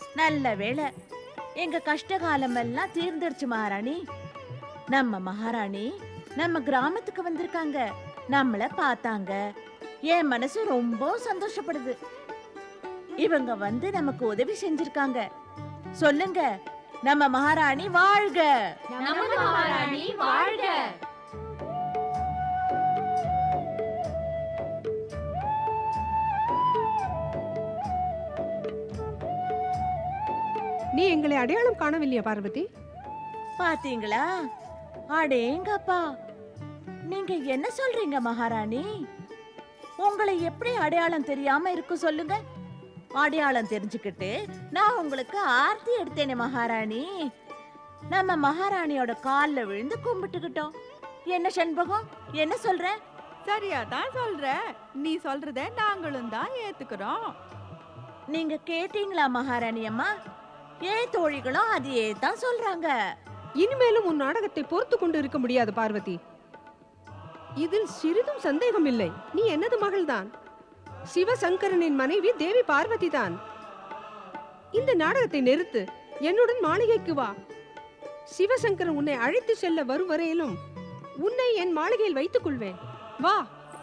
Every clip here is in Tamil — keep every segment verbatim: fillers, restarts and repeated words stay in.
நல்ல வேளை, எங்க கஷ்ட காலம் எல்லாம் தீர்ந்துருச்சு மகாராணி. நம்ம மகாராணி நம்ம கிராமத்துக்கு வந்திருக்காங்க, நம்மள பார்த்தாங்க. என் மனசு ரொம்ப சந்தோஷப்படுது. இவங்க வந்து நமக்கு உதவி செஞ்சிருக்காங்க. சொல்லுங்க, நம்ம மகாராணி வாழ்க! நம்ம மகாராணி வாழ்க! நீ எங்களை அடையாளம் காணவில்லையா பார்வதி? பாத்தீங்களா? அடேங்கப்பா, நீங்க என்ன சொல்றீங்க மகாராணி? உங்களை எப்படி அடையாளம் தெரியாம இருக்கு சொல்லுங்க. அடையாளம் தெரிஞ்சுக்கிட்டு நான் உங்களுக்கு ஆர்த்தி எடுத்தேனே மகாராணி. நம்ம மகாராணியோட கால்ல விழுந்து கும்பிட்டுக்கிட்டோம். என்ன செண்பகம், என்ன சொல்ற? சரியா தான் சொல்ற. நீ சொல்றத நாங்களும் தான் ஏத்துக்கிறோம். நீங்க கேட்டீங்களா மகாராணி அம்மா? ஏன் தோழிகளும் அதையே தான் சொல்றாங்க. இனிமேலும் உன் நாடகத்தை பொறுத்து கொண்டு இருக்க முடியாது பார்வதி. இதில் சிறிதும் சந்தேகம் இல்லை. நீ எனது மகள்தான். சிவசங்கரனின் மனைவி தேவி பார்வதி தான். இந்த நாடகத்தை நிறுத்து, என்னுடன் மாளிகைக்கு வா. சிவசங்கரன் உன்னை அழைத்து செல்ல வரும் வரையிலும் உன்னை என் மாளிகையில் வைத்துக் கொள்வேன். வா.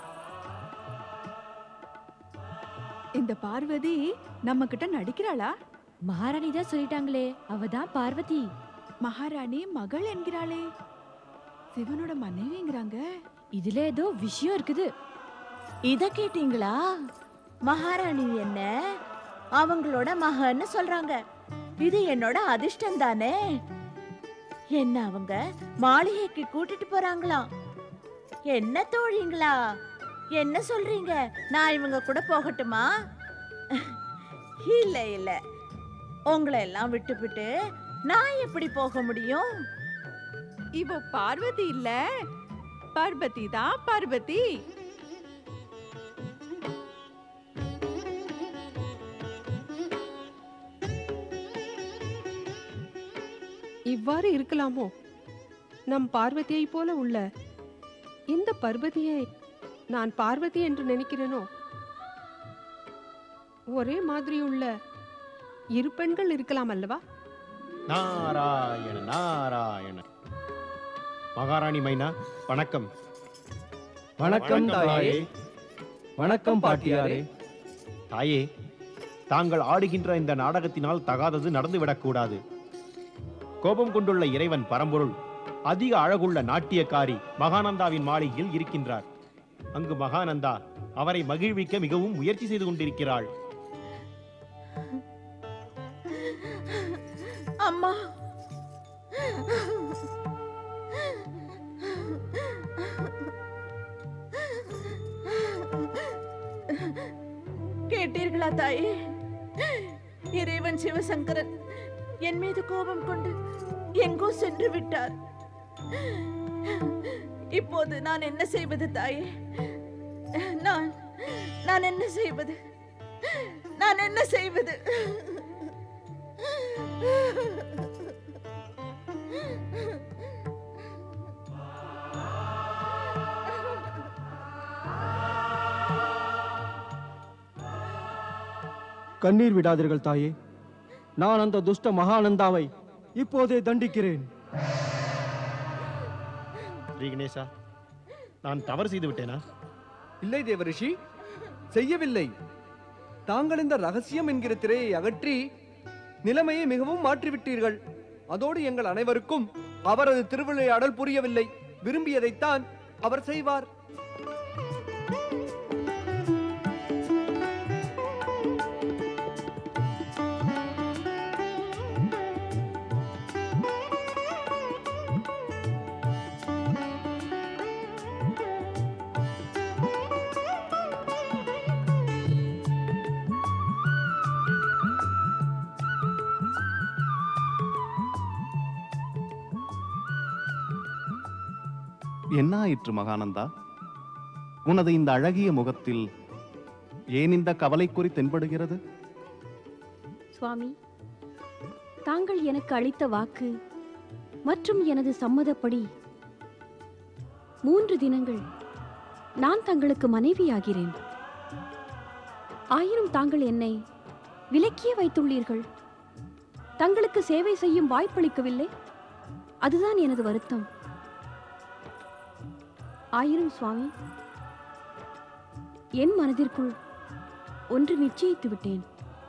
இந்த பார்வதி நம்ம கிட்ட நடிக்கிறாளா? மகாராணி தான் சொல்லிட்டாங்களே, அவதான் பார்வதி. மகாராணி மகள் என்கிறாளே, சிவனோட மனைவிங்கிறாங்க. இதுல ஏதோ விஷயம் இருக்குது. இத கேட்டீங்களா? மகாராணி என்ன அவங்களோட மகன்னு சொல்றாங்க. இது என்னோட அதிர்ஷ்டம் தானே. என்ன அவங்க மாளிகைக்கு கூட்டிட்டு போறாங்களாம். என்ன தோழிங்களா, என்ன சொல்றீங்க? நான் இவங்க கூட போகட்டுமா? இல்ல இல்ல, உங்களை எல்லாம் விட்டுவிட்டு நான் எப்படி போக முடியும்? இவ பார்வதி இல்ல, பார்வதி தான் பார்வதி. இவ்வாறு இருக்கலாமோ? நம் பார்வதியை போல உள்ள இந்த பார்வதியை நான் பார்வதி என்று நினைக்கிறேனோ? ஒரே மாதிரி உள்ள இரு பெண்கள் இருக்கலாம் அல்லவா? நாராயண நாராயண. மகாராணி மைனா, வணக்கம். வணக்கம் தாயே. வணக்கம் பாட்டியாரே. தாயே, தாங்கள் ஆடுகின்ற இந்த நாடகத்தினால் தகாதது நடந்துவிடக்கூடாது. கோபம் கொண்டுள்ள இறைவன் பரம்பொருள் அதிக அழகுள்ள நாட்டியக்காரி மகானந்தாவின் மாளிகையில் இருக்கின்றார். அங்கு மகானந்தா அவரை மகிழ்விக்க மிகவும் முயற்சி செய்து கொண்டிருக்கிறாள். அம்மா, கேட்டீர்களா தாயே? இறைவன் சிவசங்கரன் என் மீது கோபம் கொண்டு எங்கோ சென்று விட்டார். இப்போது நான் என்ன செய்வது தாயே? நான் நான் என்ன செய்வது? நான் என்ன செய்வது? கண்ணீர் விடாதீர்கள் தாயே. நான் அந்த துஷ்ட மகானந்தாவை இப்போதே தண்டிக்கிறேன். ஸ்ரீ கணேசா, நான் தவறு செய்து விட்டேனா? இல்லை தேவரிஷி, செய்யவில்லை. தாங்கள் இந்த ரகசியம் என்கிற திரையை அகற்றி நிலைமையை மிகவும் மாற்றிவிட்டீர்கள். அதோடு எங்கள் அனைவருக்கும் அவரது திருவிளையாடல் புரியவில்லை. விரும்பியதைத்தான் அவர் செய்வார். என்ன ஆயிற்று மகானந்தா? உனது இந்த அழகிய முகத்தில் ஏன் இந்த கவலைக்குறி தென்படுகிறது? சுவாமி, தாங்கள் எனக்கு அளித்த வாக்கு மற்றும் எனது சம்மதப்படி மூன்று தினங்கள் நான் தங்களுக்கு மனைவியாகிறேன். ஆயினும் தாங்கள் என்னை விலக்கியே வைத்துள்ளீர்கள். தங்களுக்கு சேவை செய்யும் வாய்ப்பளிக்கவில்லை. அதுதான் எனது வருத்தம். ஆயிரம் சுவாமி, என் மனதிற்குள் ஒன்று நிச்சயித்து விட்டேன்.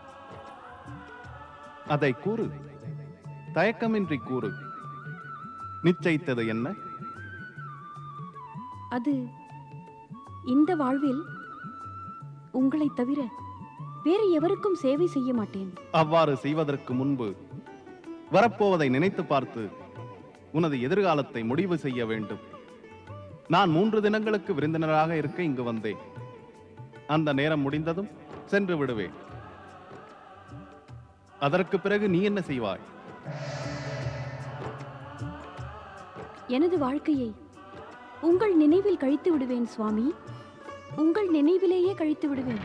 அதை கூறு, தயக்கமின்றி கூறு. நிச்சயித்தது என்ன? அது இந்த வாழ்வில் உங்களை தவிர வேறு எவருக்கும் சேவை செய்ய மாட்டேன். அவ்வாறு செய்வதற்கு முன்பு வரப்போவதை நினைத்து பார்த்து உனது எதிர்காலத்தை முடிவு செய்ய வேண்டும். நான் மூன்று தினங்களுக்கு விருந்தினராக இருக்க இங்கு வந்தேன். அந்த நேரம் முடிந்ததும் சென்று விடுவேன். அதற்கு பிறகு நீ என்ன செய்வாய்? எனது வாழ்க்கையை உங்கள் நினைவில் கழித்து விடுவேன் சுவாமி. உங்கள் நினைவிலேயே கழித்து விடுவேன்.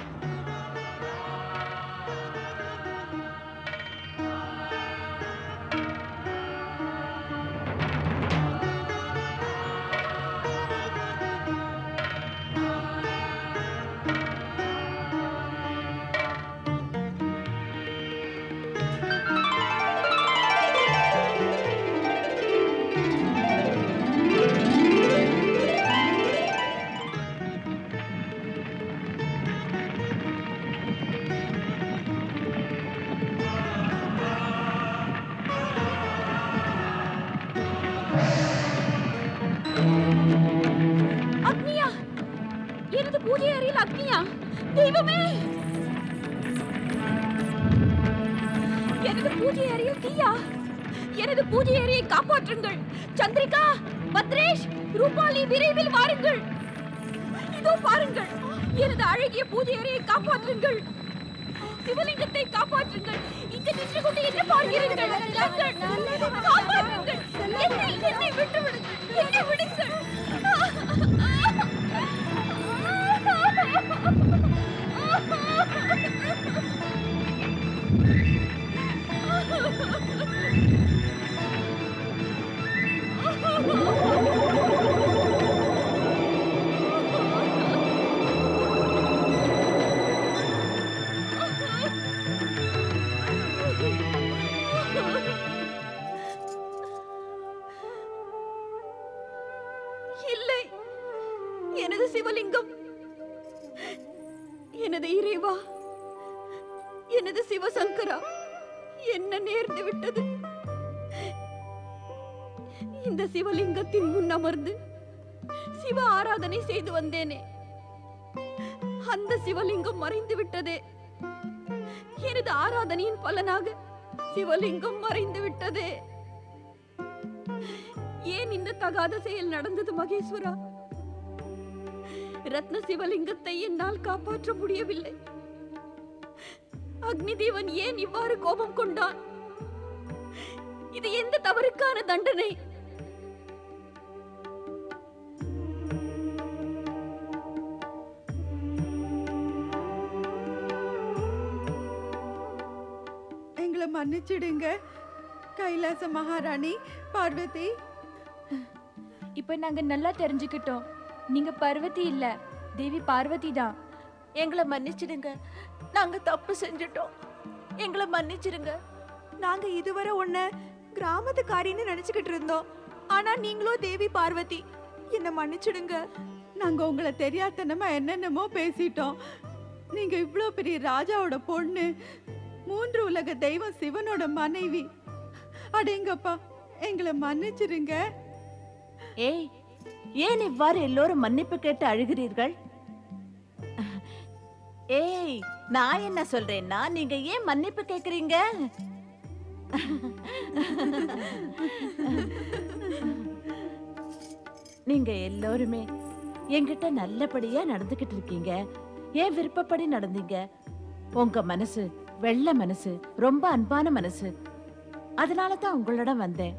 அக்னியா, எனது பூஜை அறையில் அக்னியா! தெய்வமே, எனது பூஜை அறையில் தீயா! எனது பூஜை அறையை காப்பாற்றுங்கள்! சந்திரிகா, பத்ரேஷ், ரூபாலி, விரைவில் வாருங்கள்! இதோ பாருங்கள், எனது அழகிய பூஜை அறையை காப்பாற்றுங்கள்! சிவலிங்கத்தை காப்பாற்றுங்கள்! இங்கு நின்று கொண்டு என்ன பார்க்கிறீர்கள்? காப்பாற்றுங்கள்! என்னை என்னை விட்டு விடுங்கள்! என்னை விடுங்கள்! இல்லை, எனது சிவலிங்கம், எனது இறைவா, எனது சிவசங்கரா, என்ன நேர்ந்து விட்டது? இந்த சிவலிங்கத்தின் முன் அமர்ந்து சிவ ஆராதனை செய்து வந்தேனே, அந்த சிவலிங்கம் மறைந்து விட்டதே. எனது ஆராதனையின் பலனாக சிவலிங்கம் மறைந்து விட்டதே. ஏன் இந்த தகாத செயல் நடந்தது மகேஸ்வரா? ரத்ன சிவலிங்கத்தை என்னால் காப்பாற்ற முடியவில்லை. அக்னி தேவன் ஏன் இவ்வாறு கோபம் கொண்டான்? இது எந்த தவறுக்கான தண்டனை? எங்களை மன்னிச்சிடுங்க கைலாச மகாராணி பார்வதி. இப்ப நாங்க நல்லா தெரிஞ்சுக்கிட்டோம், நீங்க பார்வதி இல்ல, தேவி பார்வதி தான். எங்களை மன்னிச்சிடுங்க, நாங்க தப்பு செஞ்சுட்டோம், எங்களை மன்னிச்சிடுங்க. நாங்க இதுவரை உன்ன கிராமத்துக்காரின்னு நினைச்சுக்கிட்டு இருந்தோம். ஆனா நீங்களும் தேவி பார்வதி. என்ன மன்னிச்சிடுங்க. நாங்க உங்களை தெரியாதனமா என்னென்னமோ பேசிட்டோம். நீங்க இவ்ளோ பெரிய ராஜாவோட பொண்ணு, மூன்று உலக தெய்வம் சிவனோட மனைவி. அடேங்கப்பா, எங்களை மன்னிச்சிடுங்க. ஏய், ஏன் இவ்வாறு எல்லோரும் மன்னிப்பு கேட்டு அழுகிறீர்கள்? ஏய், நான் என்ன சொல்றேன்னா, நீங்க ஏன் மன்னிப்பு கேக்குறீங்க? நீங்க எல்லோருமே என்கிட்ட நல்லபடியா நடந்துகிட்டு இருக்கீங்க. ஏன் விருப்பப்படி நடந்தீங்க. உங்க மனசு வெள்ளை மனசு, ரொம்ப அன்பான மனசு. அதனாலதான் உங்களிடம் வந்தேன்.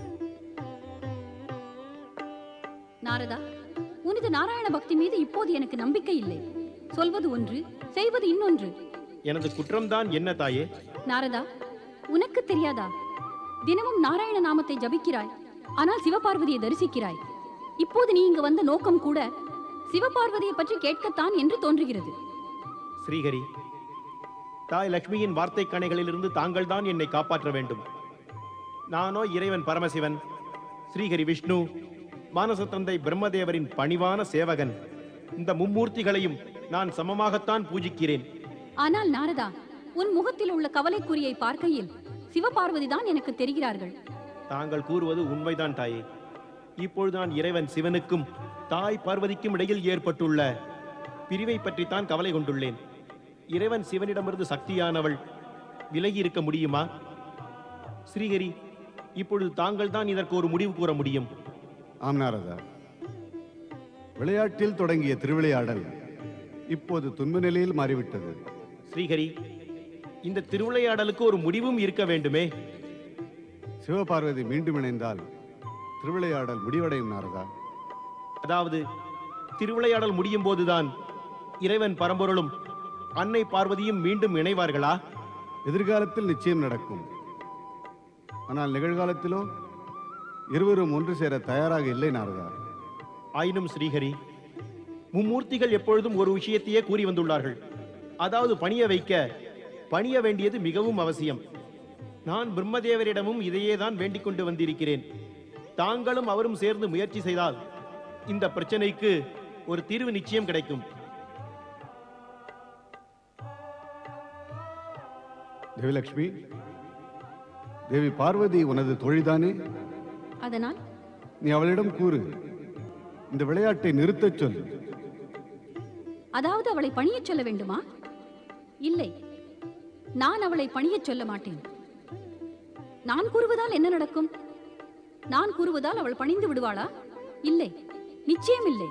நாரதா, உனது நாராயண பக்தி மீது இப்போது எனக்கு நம்பிக்கை இல்லை. சொல்வது ஒன்று, செய்வது இன்னொன்று. எனது குற்றம்தான் என்ன தாயே? நாரதா, உனக்கு தெரியாதா? தினமும் நாராயண நாமத்தை ஜபிக்கிறாய், ஆனால் சிவபார்வதியை தரிசிக்கிறாய். இப்போது நீ இங்கு வந்த நோக்கம் கூட சிவபார்வதியை பற்றி கேட்கத்தான் என்று தோன்றுகிறது. ஸ்ரீஹரி, தாய் லட்சுமியின் வார்த்தை கணைகளிலிருந்து தாங்கள் தான் என்னை காப்பாற்ற வேண்டும். நானோ இறைவன் பரமசிவன், ஸ்ரீஹரி விஷ்ணு, மானச தந்தை பிரம்மதேவரின் பணிவான சேவகன். இந்த மும்மூர்த்திகளையும் நான் சமமாகத்தான் பூஜிக்கிறேன். ஆனால் நாரதா, உன் முகத்தில் உள்ள கவலைக்குறியை பார்க்கையில் சிவபார்வதி தான் எனக்கு தெரிகிறார்கள். தாங்கள் கூறுவது உண்மைதான் தாயே. இப்பொழுது நான் இறைவன் சிவனுக்கும் தாய் பார்வதிக்கும் இடையில் ஏற்பட்டுள்ள பிரிவை பற்றித்தான் கவலை கொண்டுள்ளேன். இறைவன் சிவனிடமிருந்து சக்தியானவள் விலகி இருக்க முடியுமா? ஸ்ரீஹரி, இப்பொழுது தாங்கள் தான் இதற்கு ஒரு முடிவு கூற முடியும். ஆம் நாரதா, விளையாட்டில் தொடங்கிய திருவிளையாடல் இப்போது துன்ப நிலையில் மாறிவிட்டது. ஸ்ரீஹரி, இந்த திருவிளையாடலுக்கு ஒரு முடிவும் இருக்க வேண்டுமே. சிவபார்வதி மீண்டும் இணைந்தால் திருவிளையாடல் முடிவடையும் நாரதா. அதாவது திருவிளையாடல் முடியும் போதுதான் இறைவன் பரம்பொருளும் அன்னை பார்வதியும் மீண்டும் இணைவார்களா? எதிர்காலத்தில் நிச்சயம் நடக்கும். ஆனால் நிகழ்காலத்திலோ இருவரும் ஒன்று சேர தயாராக இல்லை நாரதா. ஆயினும் ஸ்ரீஹரி, மும்மூர்த்திகள் எப்பொழுதும் ஒரு விஷயத்தையே கூறி வந்துள்ளார்கள். அதாவது பணிய வைக்க பணிய வேண்டியது மிகவும் அவசியம். நான் பிரம்மதேவரிடமும் இதையே தான் வேண்டிக் கொண்டு வந்திருக்கிறேன். தாங்களும் அவரும் சேர்ந்து முயற்சி செய்தால் இந்த பிரச்சனைக்கு ஒரு தீர்வு நிச்சயம் கிடைக்கும். தேவிலட்சுமி, தேவி பார்வதி உனது தொழில்தானே? அதனால் நீ அவளிடம் கூறு, இந்த விளையாட்டை நிறுத்தச் சொல். அதாவது அவளை பணியச் சொல்ல வேண்டுமா? இல்லை, நான் அவளை பணியச் சொல்ல மாட்டேன். நான் கூறுவதால் என்ன நடக்கும்? நான் கூறுவதால் அவள் பணிந்து விடுவாளா? இல்லை, நிச்சயம் இல்லை.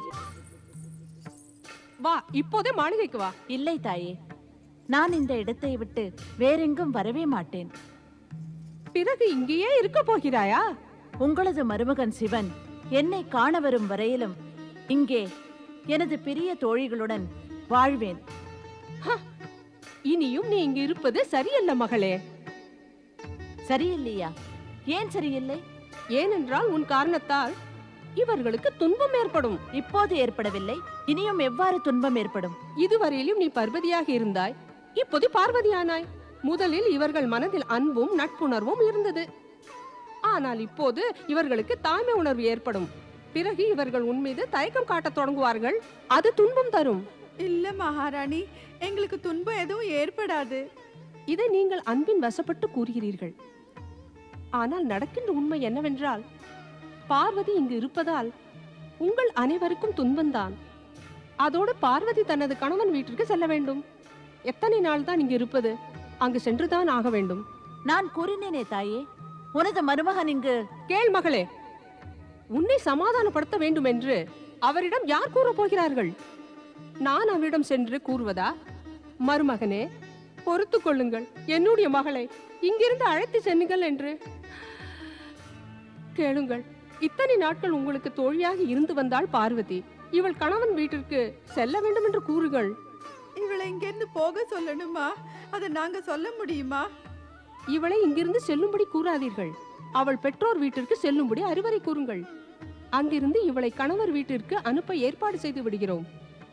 வா, இப்போதே மாளிகைக்கு வா. இல்லை தாயே, நான் இந்த இடத்தை விட்டு வேறெங்கும் வரவே மாட்டேன். பிறகு இங்கேயே இருக்க போகிறாயா? உங்களது மருமகன் சிவன் என்னை காண வரும் வரையிலும் இங்கே எனது பெரிய தோழிகளுடன் வாழ்வேன். இனியும் நீ இங்கு இருப்பது சரியல்ல மகளே. சரியில்லையா? ஏன் சரியில்லை? ஏனென்றால் உன் காரணத்தால் இவர்களுக்கு துன்பம் ஏற்படும். இப்போது ஏற்படவில்லை, இனியும் எவ்வாறு துன்பம் ஏற்படும்? இதுவரையிலும் நீ பர்வதியாக இருந்தாய், இப்போது பார்வதியானாய். முதலில் இவர்கள் மனதில் அன்பும் நட்புணர்வும் இருந்தது. ஆனால் இப்போது இவர்களுக்கு தாய்மை உணர்வு ஏற்படும். பிறகு இவர்கள் உன் மீது தயக்கம் காட்டத் தொடங்குவார்கள். அது துன்பம் தரும். இல்ல மகாராணி, எங்களுக்கு துன்பம் எதுவும் ஏற்படாது. இதை நீங்கள் அன்பின் வசப்பட்டு கூறுகிறீர்கள். ஆனால் நடக்கின்ற உண்மை என்னவென்றால், பார்வதி இங்கு இருப்பதால் உங்கள் அனைவருக்கும் துன்பம்தான். அதோடு பார்வதி தனது கணவன் வீட்டிற்கு செல்ல வேண்டும். எத்தனை நாள் தான் இங்கு இருப்பது? அங்கு சென்றுதான் ஆக வேண்டும். நான் கூறினேனே தாயே, உனது மருமகன் இங்கு. கேள் மகளே, உன்னை சமாதானப்படுத்த வேண்டும் என்று அவரிடம் யார் கூற போகிறார்கள்? நான் அவரிடம் சென்று கூறுவதா? மருமகனே, பொறுத்து கொள்ளுங்கள், என்னுடைய மகளை இங்கிருந்து அழைத்து செல்லுங்கள் என்று கேளுங்கள். இத்தனை நாட்கள் உங்களுக்கு தோழியாக இருந்து வந்தாள் பார்வதி. இவள் கணவன் வீட்டிற்கு செல்ல வேண்டும் என்று கூறுகள். இவளை இங்கிருந்து போக சொல்லணுமா? அதை நாங்க சொல்ல முடியுமா? இவளை இங்கிருந்து செல்லும்படி கூறாதீர்கள். அவள் பெற்றோர் வீட்டிற்கு செல்லும்படி அறிவுரை கூறுங்கள். அங்கிருந்து இவளை கணவர் வீட்டிற்கு அனுப்ப ஏற்பாடு செய்து விடுகிறோம்.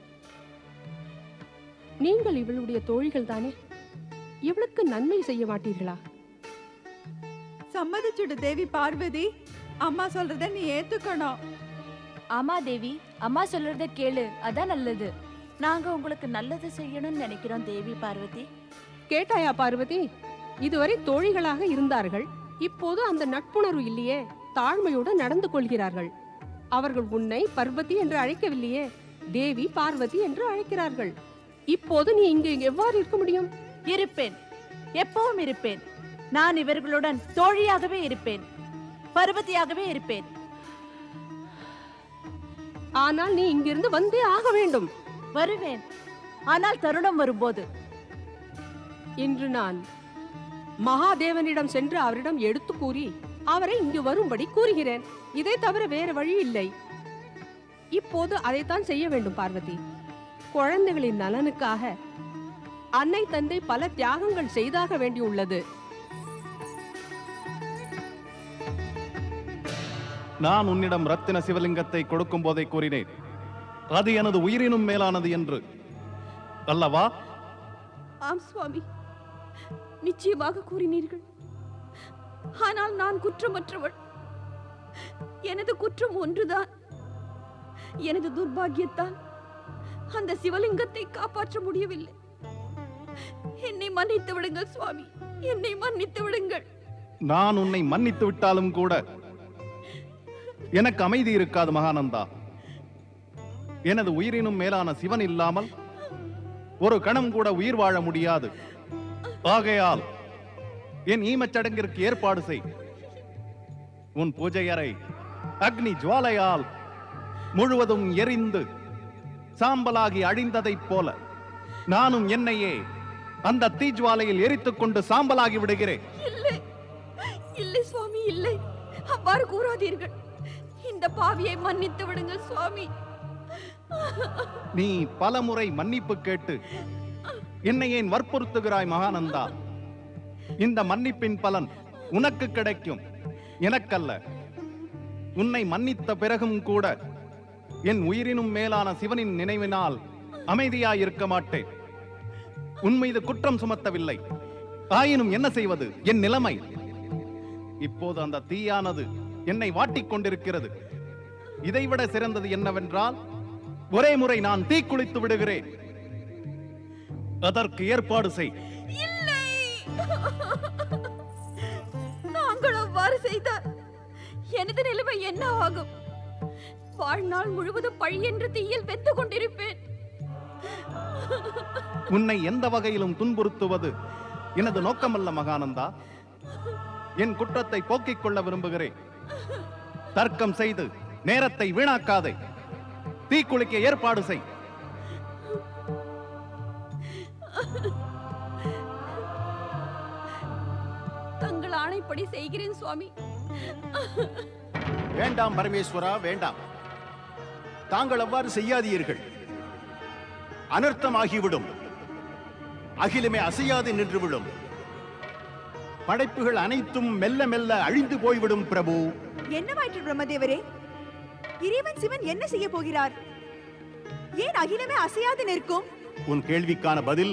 நீங்கள் இவளுடைய தோழிகள் தானே, இவளுக்கு நன்மை செய்ய மாட்டீர்களா? சம்மதிச்சுடு தேவி பார்வதி. அம்மா சொல்றத நீ ஏத்துக்கணும். ஆமா தேவி, அம்மா சொல்றத கேளு, அதான் நல்லது. நாங்க உங்களுக்கு நல்லது செய்யணும்னு நினைக்கிறோம் தேவி பார்வதி. கேட்டாயா பார்வதி? இதுவரை தோழிகளாக இருந்தார்கள், இப்போது அந்த நட்புணர்வு இல்லையே, தாழ்மையோடு நடந்து கொள்கிறார்கள். அவர்கள் உன்னை பார்வதி என்று அழைக்கவில்லையே, தேவி பார்வதி என்று அழைக்கிறார்கள். இப்போது நீ இங்கு எவ்வாறு இருக்க முடியும்? இருப்பேன், எப்பவும் இருப்பேன். நான் இவர்களுடன் தோழியாகவே இருப்பேன், பார்வதியாகவே இருப்பேன். ஆனால் நீ இங்கிருந்து வந்தே ஆக வேண்டும். வருவேன், ஆனால் தருணம் வரும்போது. இன்று நான் மகாதேவனிடம் சென்று அவரிடம் எடுத்து கூறி அவரை இங்கு வரும்படி கூறுகிறேன். இதை தவிர வேற வழி இல்லை. இப்போது அதைத்தான் செய்ய வேண்டும் பார்வதி. குழந்தைகளின் நலனுக்காக அன்னை தந்தை பல தியாகங்கள் செய்தாக வேண்டியுள்ளது. நான் உன்னிடம் ரத்தின சிவலிங்கத்தை கொடுக்கும் போதை கூறினேன், அது எனது உயிரினும் மேலானது என்று அல்லவா? ஆம் சுவாமி, நிச்சயமாக கூறினீர்கள். ஆனால் நான் குற்றமற்றவள். எனது குற்றம் ஒன்றுதான். எனது துர்பாக்கியத்தால் அந்த சிவலிங்கத்தை காப்பாற்ற முடியவில்லை. என்னை மன்னித்து விடுங்கள் சுவாமி, என்னை மன்னித்து விடுங்கள். நான் உன்னை மன்னித்து விட்டாலும் கூட எனக்கு அமைதி இருக்காது மகானந்தா. எனது உயிரினும் மேலான சிவன் இல்லாமல் ஒரு கணம் கூட உயிர் வாழ முடியாது. ஆகையால் என் ஈமச்சடங்கிற்கு ஏற்பாடு செய். உன் பூஜை அறை அக்னி ஜுவாலையால் முழுவதும் எரிந்து சாம்பலாகி அழிந்ததைப் போல நானும் என்னையே அந்த தீஜ்வாலையில் எரித்துக் கொண்டு சாம்பலாகி விடுகிறேன். இல்லை இல்லை சுவாமி, இல்லை, அவ்வாறு கூறாதீர்கள். இந்த பாவியை மன்னித்து விடுங்கள் சுவாமி. நீ பலமுறை மன்னிப்பு கேட்டு என்னை ஏன் வற்புறுத்துகிறாய் மகானந்தா? இந்த மன்னிப்பின் பலன் உனக்கு கிடைக்கும், எனக்கல்ல. உன்னை மன்னித்த பிறகும் கூட என் உயிரினும் மேலான சிவனின் நினைவினால் அமைதியாயிருக்க மாட்டேன். உன் மீது குற்றம் சுமத்தவில்லை. ஆயினும் என்ன செய்வது? என் நிலைமை இப்போது அந்த தீயானது என்னை வாட்டிக் கொண்டிருக்கிறது. இதைவிட சிறந்தது என்னவென்றால், ஒரே முறை நான் தீக்குளித்து விடுகிறேன். அதற்கு ஏற்பாடு செய். இல்லை, நாங்கள் அவ்வாறு செய்தால் எனது நிலைமை என்ன ஆகும்? வாழ்நாள் முழுவதும் பழி என்ற தீயில் வெந்து கொண்டிருப்பேன். உன்னை எந்த வகையிலும் துன்புறுத்துவது எனது நோக்கமல்ல மகானந்தா. என் குற்றத்தை போக்கிக் கொள்ள விரும்புகிறேன். தர்க்கம் செய்து நேரத்தை வீணாக்காதே. தீக்குளிக்க ஏற்பாடு செய். தங்கள் ஆணைப்படி செய்கிறேன் சுவாமி. வேண்டாம் பரமேஸ்வரா, வேண்டாம். தாங்கள் அவ்வாறு செய்யாதீர்கள். அனர்த்தமாகிவிடும். அகிலமே அசையாது நின்றுவிடும். படைப்புகள் அனைத்தும் மெல்ல மெல்ல அழிந்து போய்விடும் பிரபு. என்னவாயிற்று பிரம்மதேவரே? இறைவன் சிவன் என்ன செய்ய போகிறார்? ஏன் அகிலமே அசையாது நிற்கும்? உன் கேள்விக்கான பதில்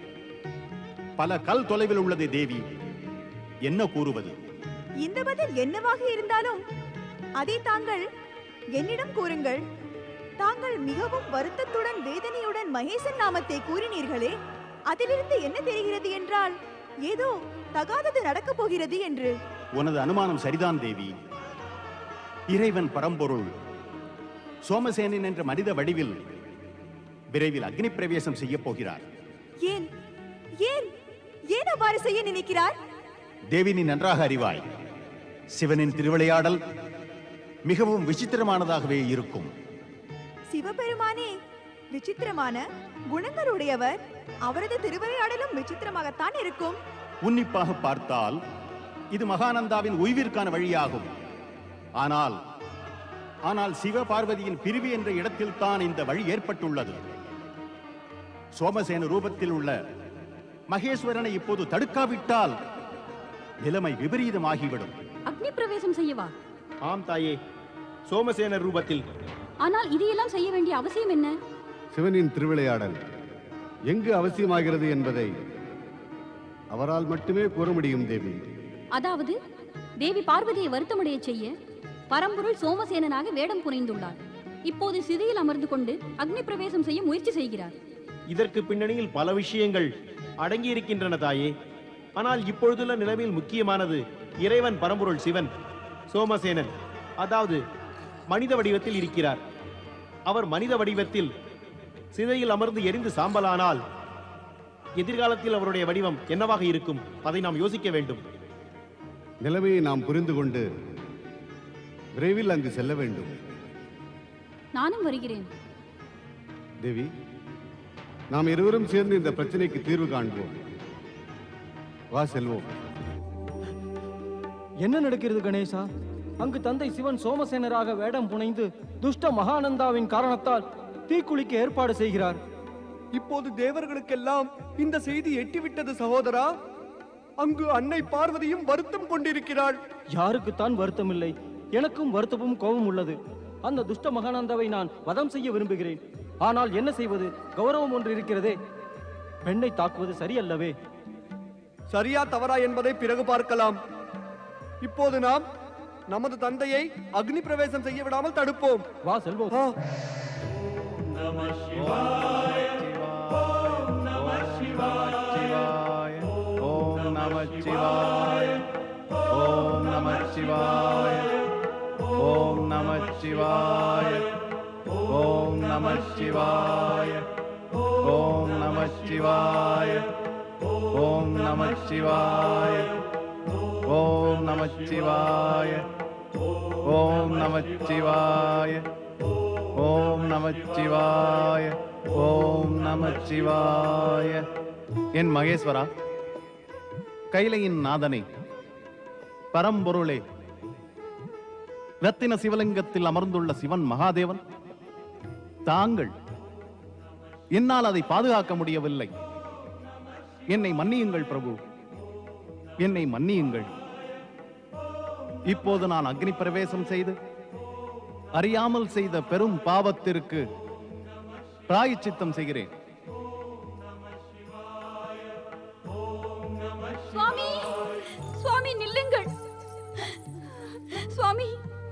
பல கல் தொலைவில் உள்ளது தேவி. என்ன கூறுவது? இந்த பதில் என்னவாக இருந்தாலும் அதை தாங்கள் என்னிடம் கூறுங்கள். தாங்கள் மிகவும் வருத்தத்துடன் வேதனையுடன் மகேசன் நாமத்தை கூறினீர்களே, அதிலிருந்து என்ன தெரிகிறது என்றால் ஏதோ தகாதது நடக்கப் போகிறது என்று. உனது அனுமானம் சரிதான் தேவி. இறைவன் பரம்பொருள் சோமசேனன் என்ற மனித வடிவில் விரைவில் அக்னி பிரவேசம் செய்ய போகிறார். ஏன் ஏன் ஏன் அவ்வாறு செய்ய நினைக்கிறார்? தேவி, நீ நன்றாக அறிவாய். சிவனின் திருவிளையாடல் மிகவும் விசித்திரமானதாகவே இருக்கும். சிவபெருமானே விசித்திரமான குணங்களுடையவர். அவரது திருவிளையாடலும் விசித்திரமாகத்தான் இருக்கும். உன்னிப்பாக பார்த்தால் இது மகானந்தாவின் உய்விற்கான வழியாகும். ஆனால் ஆனால் சிவபார்வதியின் பிரிவு என்ற இடத்தில் தான் இந்த வழி ஏற்பட்டுள்ளது. சோமசேன ரூபத்தில் உள்ள மகேஸ்வரனை இப்போது தடுக்காவிட்டால் நிலைமை விபரீதமாகிவிடும். அக்னி பிரவேசம் செய்யவா? ஆம் தாயே, சோமசேன ரூபத்தில். ஆனால் இதையெல்லாம் செய்ய வேண்டிய அவசியம் என்ன? சிவனின் திருவிளையாடல் எங்கு அவசியமாகிறது என்பதை அவரால் மட்டுமே கூற முடியும் தேவி. அதாவது தேவி பார்வதியை வருத்தமடைய செய்ய பரம்பொருள் சோமசேனனாக வேடம் புனைந்துள்ளார். இப்போது சிதையில் அமர்ந்து கொண்டு அக்னி பிரவேசம் செய்ய முயற்சி செய்கிறார். இதற்கு பின்னணியில் பல விஷயங்கள் அடங்கி இருக்கின்றன தாயே. ஆனால் இப்பொழுதுள்ள நிலைமையில் முக்கியமானது இறைவன் பரம்பொருள் சிவன் சோமசேனன், அதாவது மனித வடிவத்தில் இருக்கிறார். அவர் மனித வடிவத்தில் சிதையில் அமர்ந்து எரிந்து சாம்பலானால் எதிர்காலத்தில் அவருடைய வடிவம் என்னவாக இருக்கும்? அதை நாம் யோசிக்க வேண்டும். நிலைமையை நாம் புரிந்து கொண்டு விரைவில் அங்கு செல்ல வேண்டும். நானும் வருகிறேன். தேவி, நாம் இருவரும் சேர்ந்து இந்த பிரச்சனைக்கு தீர்வு காண்போம். வா செல்வோம். என்ன நடக்கிறது கணேசா? அங்கு தந்தை சிவன் சோமசேனராக வேடம் புனைந்து துஷ்ட மகானந்தாவின் காரணத்தால் தீக்குளிக்க ஏற்பாடு செய்கிறார். இப்போது தேவர்களுக்கெல்லாம் இந்த செய்தி எட்டிவிட்டது சகோதரா. அங்கு அன்னை பார்வதியும் வருத்தம் கொண்டிருக்கிறாள். யாருக்குத்தான் வருத்தம் இல்லை? எனக்கும் வருத்தமும் கோபம் உள்ளது. அந்த துஷ்ட மகானந்தாவை நான் வதம் செய்ய விரும்புகிறேன். ஆனால் என்ன செய்வது? கௌரவம் ஒன்று இருக்கிறதே. பெண்ணை தாக்குவது சரியல்லவே. சரியா தவறா என்பதை பிறகு பார்க்கலாம். இப்போது நாம் நமது தந்தையை அக்னி பிரவேசம் செய்ய விடாமல் தடுப்போம். வா செல்வோம். ஆ. ஓம் நம சிவாய. ஓம் நம சிவாய. ஓம் நம சிவாய. ஓம் நம சிவாய. ஓம் நம சிவாய. ஓம் நம சிவாய. ஓம் நம சிவாய. ஓம் நம சிவாய. ஓம் நம சிவாய. ஓம் நம சிவாய. என் மகேஸ்வரா, கைலையின் நாதனே, பரம்பொருளே, ரத்தின சிவலிங்கத்தில் அமர்ந்துள்ள சிவன் மகாதேவன், தாங்கள் என்னால் அதை பாதுகாக்க முடியவில்லை. என்னை மன்னியுங்கள் பிரபு, என்னை மன்னியுங்கள். இப்போது நான் அக்னி பிரவேசம் செய்து அறியாமல் செய்த பெரும் பாவத்திற்கு பிராயச்சித்தம் செய்கிறேன். சுவாமி, சுவாமி நில்லுங்கள். சுவாமி,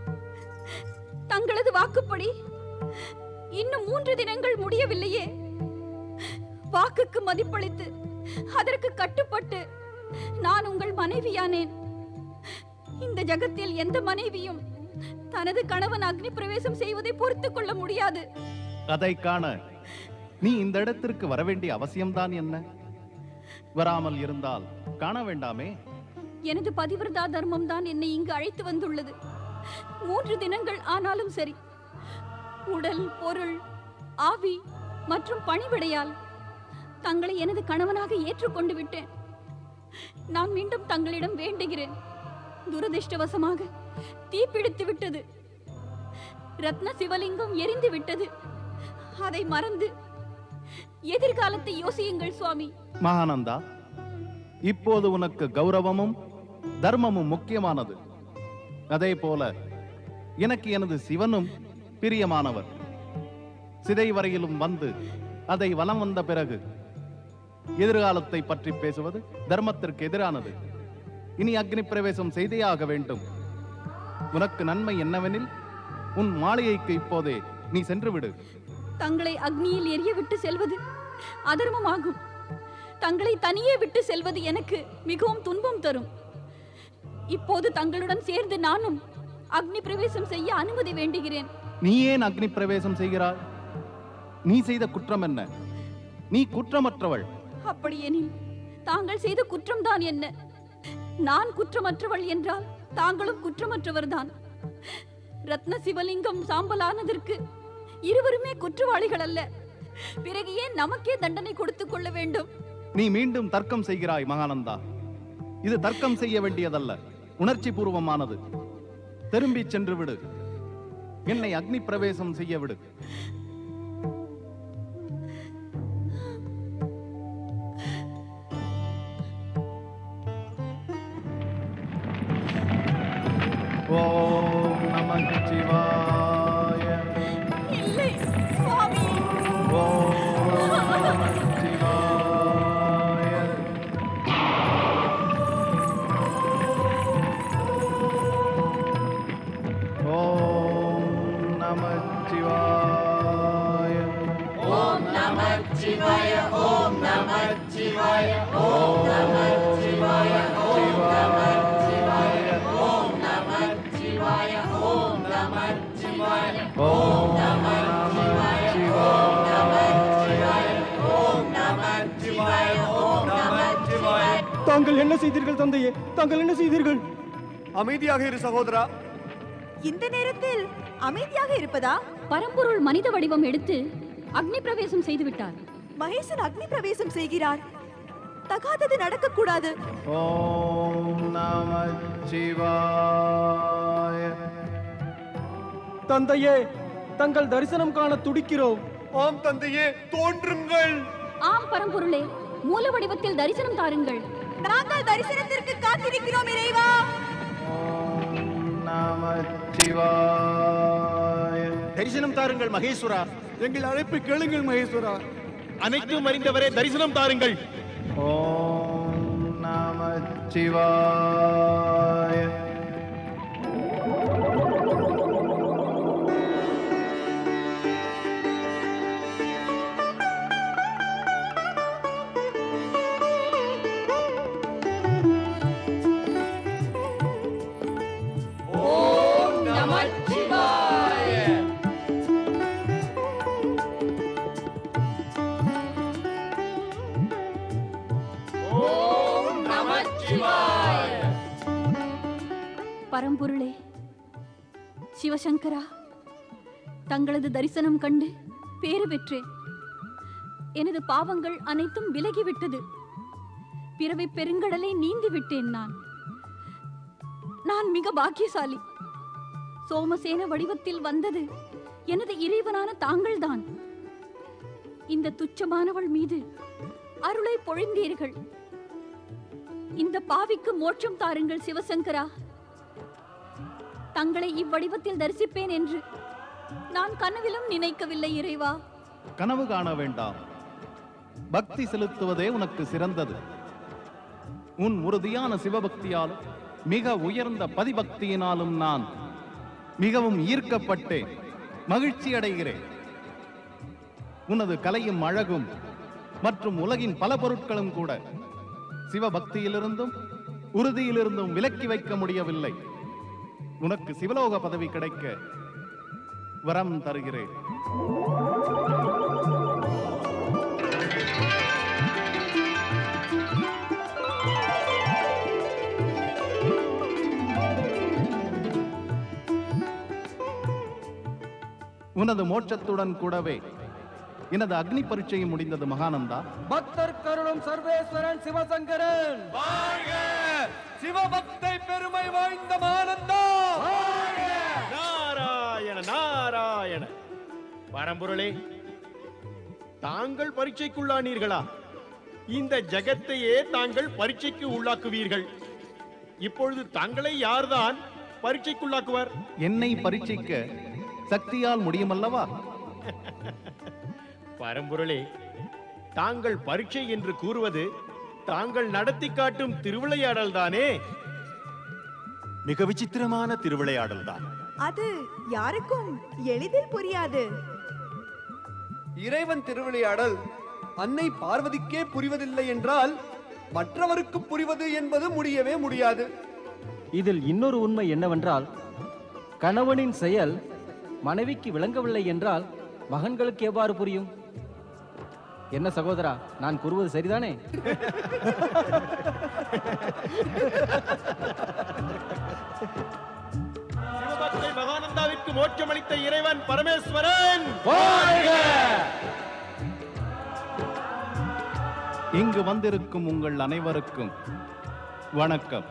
தங்களது வாக்குப்படி இன்னும் மூன்று தினங்கள் முடியவில்லையே. வாக்குக்கு மதிப்பளித்து அதற்கு கட்டுப்பட்டு நான் உங்கள் மனைவியானேன். இந்த ஜகத்தில் எந்த மனைவியும் தனது கணவன் அக்னி பிரவேசம் செய்வதை பொறுத்துக் கொள்ள முடியாது. அதை காண நீ இந்த இடத்திற்கு வர வேண்டிய அவசியம்தான் என்ன? வராமல் இருந்தால் காண வேண்டாமே? எனது பதிவிரதா தர்மம் தான் என்னை இங்கு அழைத்து வந்துள்ளது. மூன்று தினங்கள் ஆனாலும் சரி, உடல், பொருள், ஆவி மற்றும் பணிவிடையால் தங்களை எனது கணவனாக ஏற்றுக்கொண்டு விட்டேன். நான் மீண்டும் தங்களிடம் வேண்டுகிறேன். துரதிர்ஷ்டவசமாக தீப்பிடித்து விட்டது. ரத்ன சிவலிங்கம் எரிந்து விட்டது. அதை மறந்து எதிர்காலத்தை யோசியுங்கள் சுவாமி. மகானந்தா, இப்போது உனக்கு கௌரவமும் தர்மமும் முக்கியமானது. அதே போல எனக்கு எனது சிவனும் பிரியமானவர். சிதை வரையிலும் வந்து அதை வலம் வந்த பிறகு எதிர்காலத்தை பற்றி பேசுவது தர்மத்திற்கு எதிரானது. இனி அக்னி பிரவேசம் செய்தே ஆக வேண்டும். உனக்கு நன்மை என்னவெனில் உன் மாளிகைக்கு இப்போதே நீ சென்று விடு. தங்களை அக்னியில் எரிய விட்டு செல்வது அதர்மமாகும். தங்களை தனியே விட்டு செல்வது எனக்கு மிகவும் துன்பம் தரும். இப்போது தங்களுடன் சேர்ந்து நானும் அக்னி பிரவேசம் செய்ய அனுமதி வேண்டுகிறேன். நீ ஏன் அக்னி பிரவேசம் செய்கிறாய்? நீ செய்த குற்றம் என்ன? நீ குற்றமற்றவள். அப்படியெனில் தாங்கள் செய்த குற்றம்தான் என்ன? நான் குற்றமற்றவள் என்றால் தாங்களும் குற்றமற்றவர்தான். ரத்ன சிவலிங்கம் சாம்பலானதற்கு இருவருமே குற்றவாளிகள் அல்ல. பிறகு ஏன் நமக்கே தண்டனை கொடுத்துக் கொள்ள வேண்டும்? நீ மீண்டும் தர்க்கம் செய்கிறாய் மகானந்தா. இது தர்க்கம் செய்ய வேண்டியதல்ல, உணர்ச்சி பூர்வமானது. திரும்பி சென்று விடு. என்னை அக்னி பிரவேசம் செய்ய விடு. ஓம் நமः சிவாய. இல்லை சுவாமி. ஓம் நமः சிவாய. ஓம் நமः சிவாய. ஓம் நமः சிவாய. ஓம் நமः சிவாய. ஓம் நமः சிவாய. ஓம் நமः சிவாய. ஓம் நமः சிவாய. ஓம் நமः சிவாய. ஓம் நமः சிவாய. ஓம் நமः சிவாய. ஓம் நமः சிவாய. தாங்கள் என்ன செய்தீர்கள் தந்தையே? தாங்கள் என்ன செய்தீர்கள்? அமைதியாக இரு சகோதரா. இந்த நேரத்தில் அமைதியாக இருப்பதா? பரம்பொருள் மனித வடிவம் எடுத்து அக்னி பிரவேசம் செய்து விட்டார். மகேசன் அக்னி பிரவேசம் செய்கிறார். தகாதது நடக்கக்கூடாது. ஓம் நமः சிவாய. தந்தையே, தங்கள் தரிசனம் காண துடிக்கிறோம். ஆம் தந்தையே, தோன்றுங்கள். ஆம் பரம்பொருளே, மூல வடிவத்தில் தரிசனம் தாருங்கள். நாங்கள் தரிசனத்திற்கு காத்திருக்கிறோம் இறைவா. ஓம் நமः சிவாய. தரிசனம் தாருங்கள் மகேஸ்வரா. எங்கள் அழைப்பு கேளுங்கள் மகேஸ்வரா. அனைத்தும் அறிந்தவரே, தரிசனம் தாருங்கள். ஓம் நமः நமச்சிவாய. ஓம் நமச்சிவாய. ஓம் நமச்சிவாய. பரம்பொருளே, சிவசங்கரா, தங்களது தரிசனம் கண்டு பேறு பெற்றேன். எனது பாவங்கள் அனைத்தும் விலகிவிட்டது. பிறவி பெருங்கடலை நீந்தி விட்டேன். நான் நான் மிக பாக்கியசாலி. சோமசேன வடிவத்தில் வந்தது எனது இறைவனான தாங்கள்தான். இந்த துச்சமானவள் மீது அருளை பொழிந்தீர்கள். இந்த பாவிக்கு மோட்சம் தாருங்கள் சிவசங்கரா. தங்களை இவ்வடிவத்தில் தரிசிப்பேன் என்று நான் கனவிலும் நினைக்கவில்லை இறைவா. கனவு காண வேண்டாம். பக்தி செலுத்துவதே உனக்கு சிறந்தது. உன் உறுதியான சிவபக்தியாலும் மிக உயர்ந்த பதிபக்தியினாலும் நான் மிகவும் ஈர்க்கப்பட்டேன், மகிழ்ச்சி அடைகிறேன். உனது கலையும் அழகும் மற்றும் உலகின் பல பொருட்களும் கூட சிவபக்தியிலிருந்தும் உறுதியிலிருந்தும் விலக்கி வைக்க முடியவில்லை. உனக்கு சிவலோக பதவி கிடைக்க வரம் தருகிறேன். உனது மோட்சத்துடன் கூடவே எனது அக்னி பரீட்சையும் முடிந்தது மகானந்தா. பக்தர் கருணும் சர்வேஸ்வரன் சிவசங்கரன் வாழ்க! சிவபக்தை பெருமை வாய்ந்த மகானந்தா நாராயண நாராயண. பரம்பொருளே, தாங்கள் பரீட்சைக்குள்ளானீர்களா? இந்த ஜகத்தையே தாங்கள் பரீட்சைக்கு உள்ளாக்குவீர்கள். இப்பொழுது தங்களை யார்தான் பரீட்சைக்குள்ளாக்குவார்? என்னை பரீட்சிக்க சக்தியால் முடியுமல்லவா? பரம்பொருளே, தாங்கள் பரீட்சை என்று கூறுவது தாங்கள் நடத்தி காட்டும் திருவிளையாடல் தானே? மிக விசித்திரமான திருவிளையாடல் தான். அது யாருக்கும் எளிதில் புரியாது. இறைவன் திருவிளையாடல் அன்னை பார்வதிக்கே புரிவதில்லை என்றால் மற்றவருக்கு புரிவது என்பது முடியவே முடியாது. இதில் இன்னொரு உண்மை என்னவென்றால், கணவனின் செயல் மனைவிக்கு விளங்கவில்லை என்றால் மகன்களுக்கு எவ்வாறு புரியும்? என்ன சகோதரா, நான் கூறுவது சரிதானே? சிவபக்தை மகானந்தாவிற்கு மோட்சமளித்த இறைவன் பரமேஸ்வரன் இங்கு வந்திருக்கும் உங்கள் அனைவருக்கும் வணக்கம்.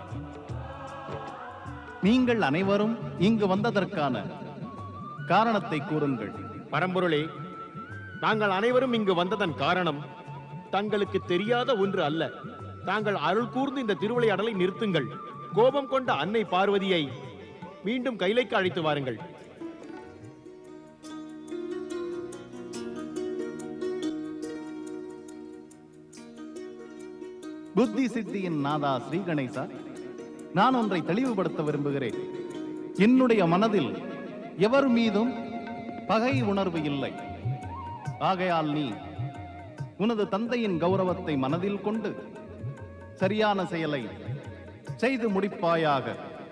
நீங்கள் அனைவரும் இங்கு வந்ததற்கான காரணத்தை கூறுங்கள். பரம்பொருளே, நாங்கள் அனைவரும் இங்கு வந்ததன் காரணம் தங்களுக்கு தெரியாத ஒன்று அல்ல. தாங்கள் அருள் கூர்ந்து இந்த திருவிளையாடலை நிறுத்துங்கள். கோபம் கொண்ட அன்னை பார்வதியை மீண்டும் கைலைக்கு அழைத்து வாருங்கள். புத்தி சித்தியின் நாதா ஸ்ரீ கணேசா, நான் ஒன்றை தெளிவுபடுத்த விரும்புகிறேன். என்னுடைய மனதில் எவர் மீதும் பகை உணர்வு இல்லை. ஆகையால் நீ உனது தந்தையின் கௌரவத்தை மனதில் கொண்டு சரியான செயலை செய்து முடிப்பாயாக.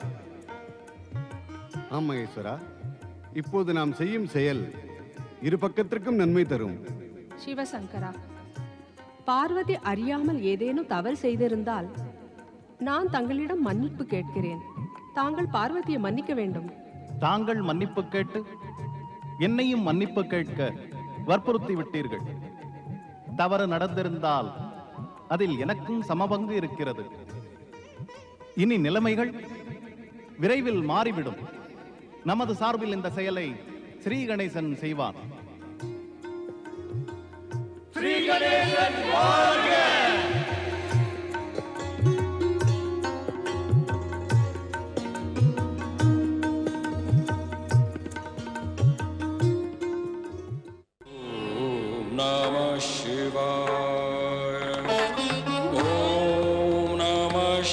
ஆம் மகேஸ்வரா, இப்போது நாம் செய்யும் செயல் இரு பக்கத்திற்கும் நன்மை தரும். சிவசங்கரா, பார்வதி அறியாமல் ஏதேனும் தவறு செய்திருந்தால் நான் தங்களிடம் மன்னிப்பு கேட்கிறேன். தாங்கள் பார்வதியை மன்னிக்க வேண்டும். தாங்கள் மன்னிப்பு கேட்டு என்னையும் மன்னிப்பு கேட்க வற்புறுத்தி விட்டீர்கள். தவறு நடந்திருந்தால் அதில் எனக்கும் சமபங்கு இருக்கிறது. இனி நிலைமைகள் விரைவில் மாறிவிடும். நமது சார்பில் இந்த செயலை ஸ்ரீ கணேசன் செய்வான். ஸ்ரீ கணேசன் வாழ்க! Namah Shivaya. Om Namah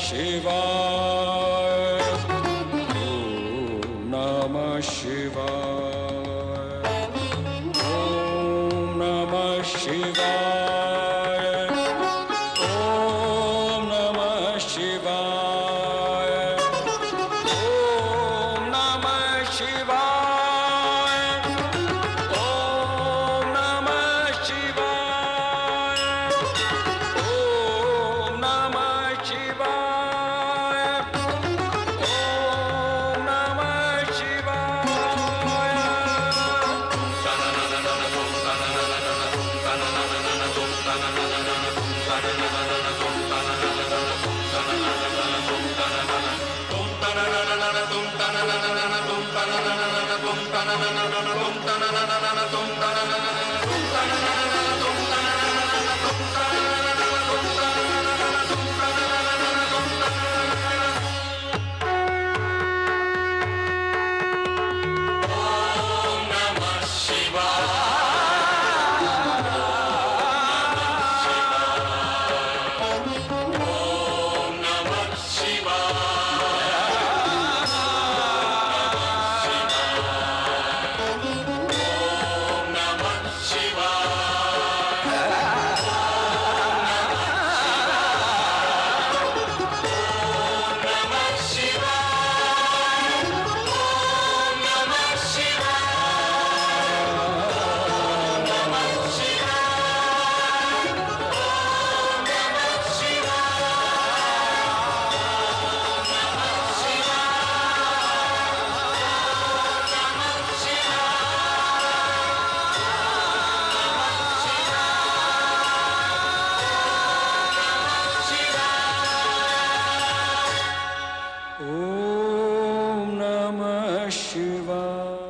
Om Namah Shivaya.